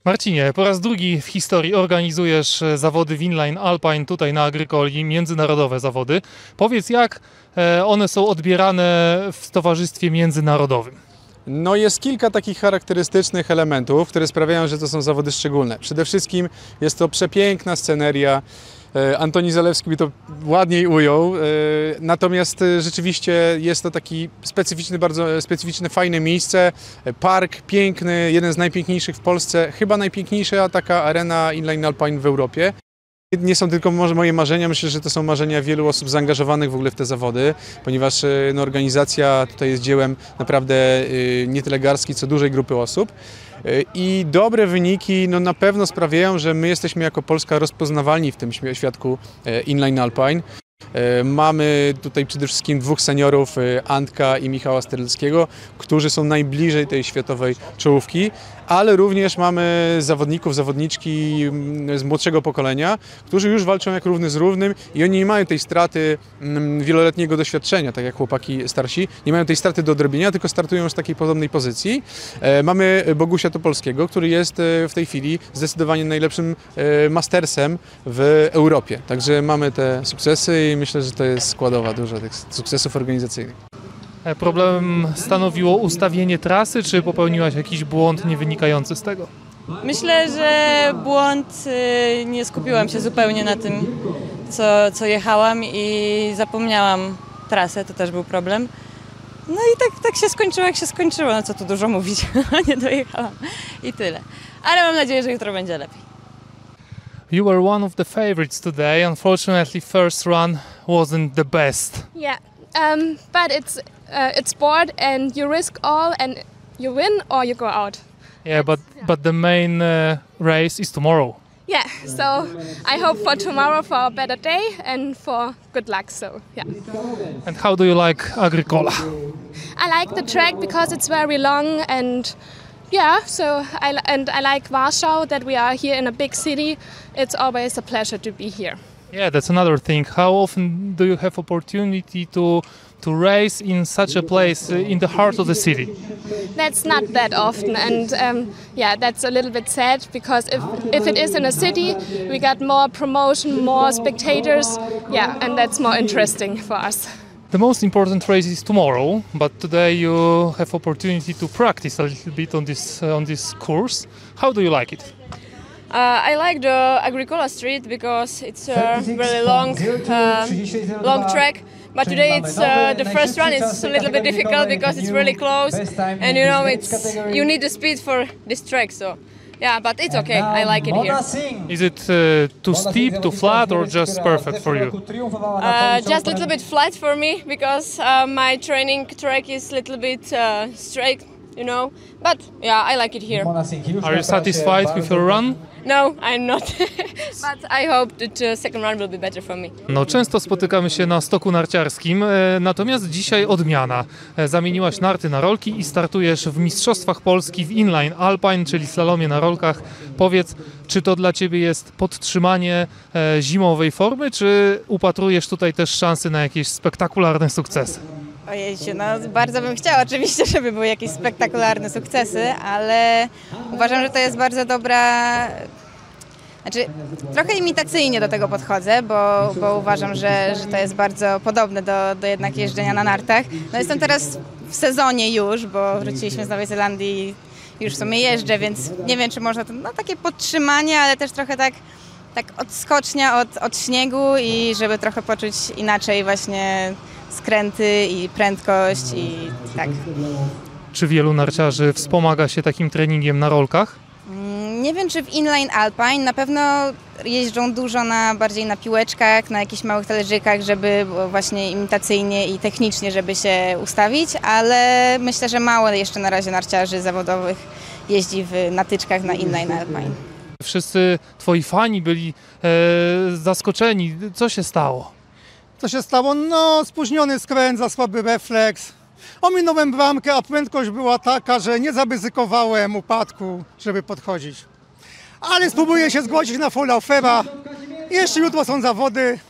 Marcinie, po raz drugi w historii organizujesz zawody w Inline Alpine tutaj na Agrykoli, międzynarodowe zawody. Powiedz, jak one są odbierane w towarzystwie międzynarodowym? No jest kilka takich charakterystycznych elementów, które sprawiają, że to są zawody szczególne. Przede wszystkim jest to przepiękna sceneria. Antoni Zalewski by to ładniej ujął, natomiast rzeczywiście jest to taki specyficzny, bardzo specyficzne, fajne miejsce, park piękny, jeden z najpiękniejszych w Polsce, chyba najpiękniejsza taka arena Inline Alpine w Europie. Nie są tylko może moje marzenia, myślę, że to są marzenia wielu osób zaangażowanych w ogóle w te zawody, ponieważ no, organizacja tutaj jest dziełem naprawdę nie tyle garstki, co dużej grupy osób. I dobre wyniki no, na pewno sprawiają, że my jesteśmy jako Polska rozpoznawalni w tym świadku Inline Alpine. Mamy tutaj przede wszystkim dwóch seniorów, Antka i Michała Sterleckiego, którzy są najbliżej tej światowej czołówki, ale również mamy zawodników, zawodniczki z młodszego pokolenia, którzy już walczą jak równy z równym i oni nie mają tej straty wieloletniego doświadczenia, tak jak chłopaki starsi, nie mają tej straty do odrobienia, tylko startują już w takiej podobnej pozycji. Mamy Bogusia Topolskiego, który jest w tej chwili zdecydowanie najlepszym mastersem w Europie, także mamy te sukcesy i myślę, że to jest składowa duża tych sukcesów organizacyjnych. Problem stanowiło ustawienie trasy, czy popełniłaś jakiś błąd nie wynikający z tego? Myślę, że błąd, nie skupiłam się zupełnie na tym, co jechałam i zapomniałam trasę, to też był problem. No i tak się skończyło, jak się skończyło, no co tu dużo mówić, nie dojechałam i tyle. Ale mam nadzieję, że jutro będzie lepiej. You were one of the favorites today. Unfortunately, first run wasn't the best. Yeah, but it's sport and you risk all and you win or you go out. Yeah, but the main race is tomorrow. Yeah, so I hope for tomorrow for a better day and for good luck, so yeah. And how do you like Agricola? I like the track because it's very long and yeah, so I like Warsaw, that we are here in a big city. It's always a pleasure to be here. Yeah, that's another thing. How often do you have opportunity to race in such a place in the heart of the city? That's not that often, and yeah, that's a little bit sad because if it is in a city, we got more promotion, more spectators, yeah, and that's more interesting for us. The most important race is tomorrow, but today you have opportunity to practice a little bit on this course. How do you like it? I like the Agricola Street because it's a really long track. But today it's the first run. It's a little bit difficult because it's really close, and you know you need the speed for this track. So yeah, but it's okay. I like it here. Is it too steep, too flat, or just perfect for you? Just a little bit flat for me because my training track is a little bit straight, you know. But yeah, I like it here. Are you satisfied with your run? No, I'm not. But I hope that the second run will be better for me. No, często spotykamy się na stoku narciarskim, natomiast dzisiaj odmiana. Zamieniłaś narty na rolki i startujesz w Mistrzostwach Polski w Inline Alpine, czyli slalomie na rolkach. Powiedz, czy to dla Ciebie jest podtrzymanie zimowej formy, czy upatrujesz tutaj też szansy na jakieś spektakularne sukcesy? Ojejciu, no bardzo bym chciała oczywiście, żeby były jakieś spektakularne sukcesy, ale uważam, że to jest bardzo dobra... Znaczy, trochę imitacyjnie do tego podchodzę, bo uważam, że to jest bardzo podobne do jednak jeżdżenia na nartach. No jestem teraz w sezonie już, bo wróciliśmy z Nowej Zelandii i już w sumie jeżdżę, więc nie wiem, czy można to... No takie podtrzymanie, ale też trochę tak odskocznia od śniegu i żeby trochę poczuć inaczej właśnie skręty i prędkość i tak. Czy wielu narciarzy wspomaga się takim treningiem na rolkach? Nie wiem, czy w Inline Alpine. Na pewno jeżdżą dużo bardziej na piłeczkach, na jakichś małych talerzykach, żeby właśnie imitacyjnie i technicznie, żeby się ustawić, ale myślę, że mało jeszcze na razie narciarzy zawodowych jeździ na tyczkach na Inline Alpine. Wszyscy twoi fani byli zaskoczeni. Co się stało? Co się stało? No, spóźniony skręt, za słaby refleks. Ominąłem bramkę, a prędkość była taka, że nie zaryzykowałem upadku, żeby podchodzić. Ale spróbuję się zgłosić na Full Laufera. Jeszcze jutro są zawody,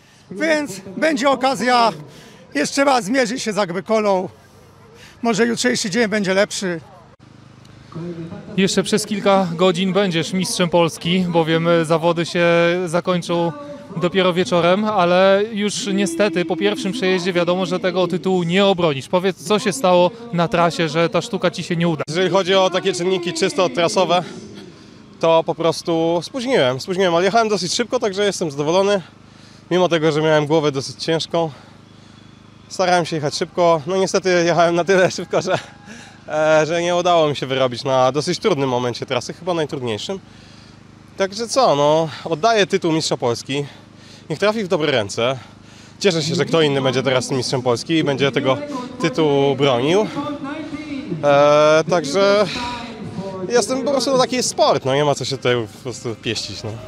więc będzie okazja jeszcze raz zmierzyć się z Agrykolą. Może jutrzejszy dzień będzie lepszy. Jeszcze przez kilka godzin będziesz mistrzem Polski, bowiem zawody się zakończą dopiero wieczorem, ale już niestety po pierwszym przejeździe wiadomo, że tego tytułu nie obronisz. Powiedz, co się stało na trasie, że ta sztuka ci się nie uda? Jeżeli chodzi o takie czynniki czysto trasowe, to po prostu spóźniłem, ale jechałem dosyć szybko, także jestem zadowolony. Mimo tego, że miałem głowę dosyć ciężką, starałem się jechać szybko. No niestety jechałem na tyle szybko, że nie udało mi się wyrobić na dosyć trudnym momencie trasy, chyba najtrudniejszym. Także co, no oddaję tytuł mistrza Polski. Niech trafi w dobre ręce. Cieszę się, że kto inny będzie teraz mistrzem Polski i będzie tego tytułu bronił. Także jestem po prostu, no taki jest sport, no nie ma co się tutaj po prostu pieścić. No.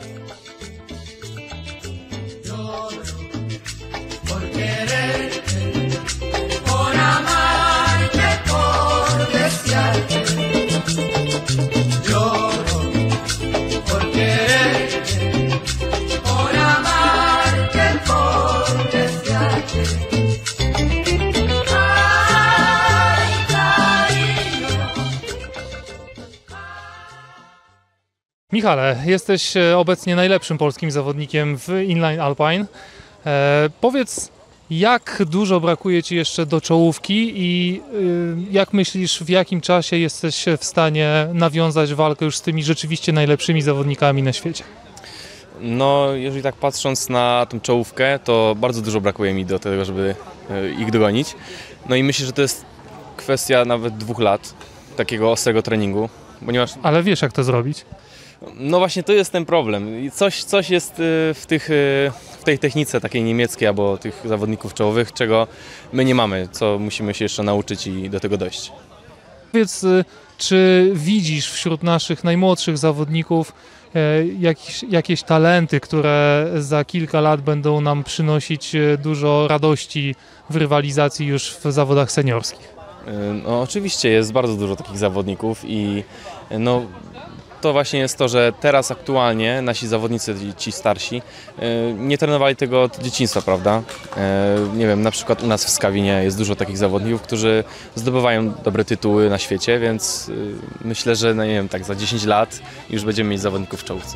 Michale, jesteś obecnie najlepszym polskim zawodnikiem w inline alpine. Powiedz, jak dużo brakuje ci jeszcze do czołówki i jak myślisz, w jakim czasie jesteś w stanie nawiązać walkę już z tymi rzeczywiście najlepszymi zawodnikami na świecie? No, jeżeli tak patrząc na tą czołówkę, to bardzo dużo brakuje mi do tego, żeby ich dogonić. No i myślę, że to jest kwestia nawet 2 lat takiego ostrego treningu, ponieważ... Ale wiesz, jak to zrobić? No właśnie, to jest ten problem. I coś jest w tej technice takiej niemieckiej albo tych zawodników czołowych, czego my nie mamy, co musimy się jeszcze nauczyć i do tego dojść. Powiedz, czy widzisz wśród naszych najmłodszych zawodników jakieś talenty, które za kilka lat będą nam przynosić dużo radości w rywalizacji już w zawodach seniorskich? No, oczywiście jest bardzo dużo takich zawodników i no, to właśnie jest to, że teraz aktualnie nasi zawodnicy, ci starsi, nie trenowali tego od dzieciństwa, prawda? Nie wiem, na przykład u nas w Skawinie jest dużo takich zawodników, którzy zdobywają dobre tytuły na świecie, więc myślę, że no nie wiem, tak za 10 lat już będziemy mieć zawodników w czołówce.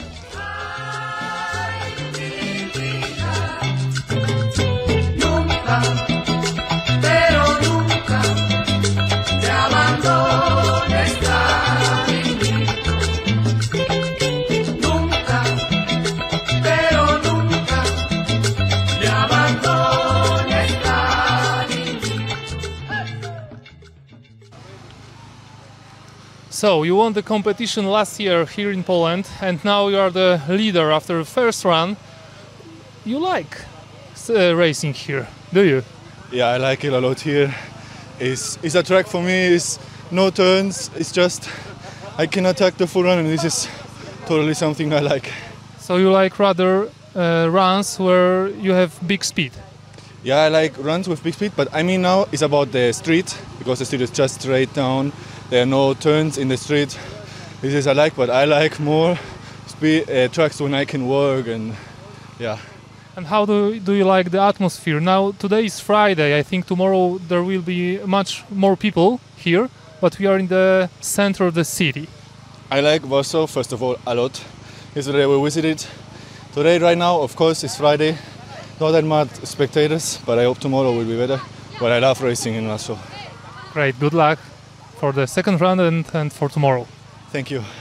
So, you won the competition last year here in Poland and now you are the leader after the first run. You like racing here, do you? Yeah, I like it a lot here. It's a track for me, it's no turns, it's just I can attack the full run and this is totally something I like. So you like rather runs where you have big speed? Yeah, I like runs with big speed, but I mean now it's about the street, because the street is just straight down. There are no turns in the street. This is I like, but I like more speed tracks when I can work and yeah. And how do you like the atmosphere? Now today is Friday. I think tomorrow there will be much more people here, but we are in the center of the city. I like Warsaw first of all a lot. Yesterday we visited. Today right now of course it's Friday. Not that much spectators, but I hope tomorrow will be better. But I love racing in Warsaw. Great, good luck for the second round and for tomorrow. Thank you.